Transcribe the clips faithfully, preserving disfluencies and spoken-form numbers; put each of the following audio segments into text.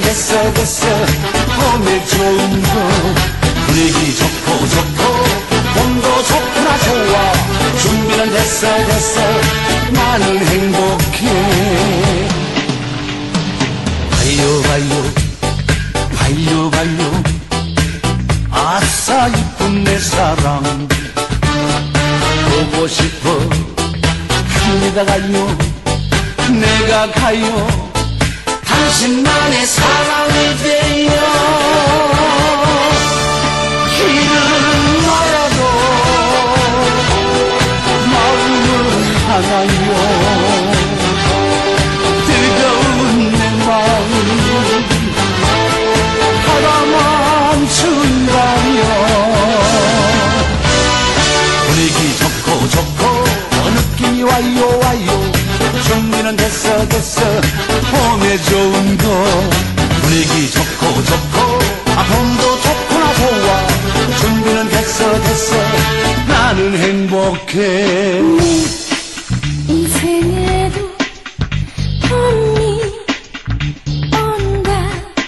됐어 됐어 봄에 좋은 거 분위기 좋고 좋고 봄도 좋구나 좋아 준비는 됐어 됐어 나는 행복해 가요 가요 가요 가요 아싸 이쁜 내 사랑 보고 싶어 갑니다 가요 내가 가요 당신만의 사랑이 돼요 길은 멀어도 마음은 하나요 뜨거운 내 마음 바다만 준다며 분위기 좋고 좋고 느낌이 와요 와요 준비는 됐어 됐어 봄에 좋은 거 분위기 좋고 좋고 아 봄도 좋구나 좋아 준비는 됐어 됐어 나는 행복해 내 인생에도 봄이 온다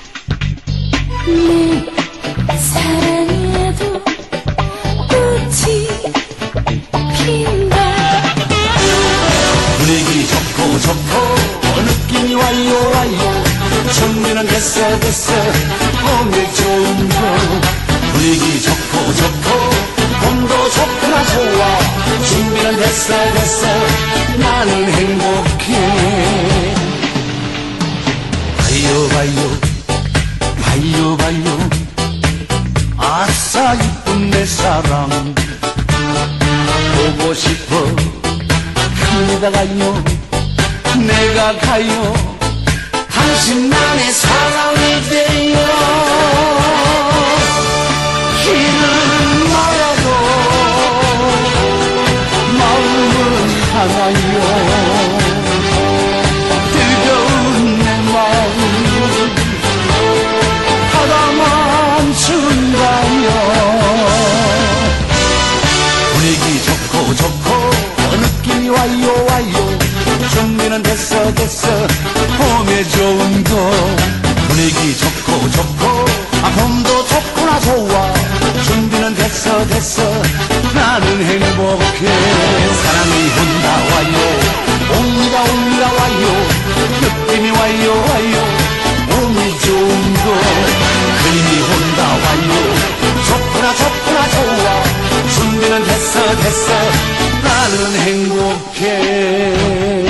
내 사랑에도 꽃이 핀다 분위기 좋고 좋고 느낌이 와요 와요 준비는 됐어 됐어 봄에 좋은 거 분위기 좋고 좋고 봄도 좋구나 좋아 준비는 됐어 됐어 나는 행복해 봐요 봐요 봐요 봐요 아싸 이쁜 내 사랑 보고 싶어 갑니다 가요 내가 가요 당신만의 사랑이 돼요 길은 멀어도 마음은 하나요 뜨거운 내 마음 바다만 준다며 분위기 좋고 좋고 느낌이 와요 와요 준비는 됐어 됐어 봄에 좋은 거 분위기 좋고 좋고 아 봄도 좋구나 좋아 준비는 됐어 됐어 나는 행복해 사랑이 온다 와요 옵니다 옵니다 와요 느낌이 와요 와요 봄이 좋은 거 그림이 온다 와요 좋구나 좋구나 좋아 준비는 됐어 됐어 나는 행복해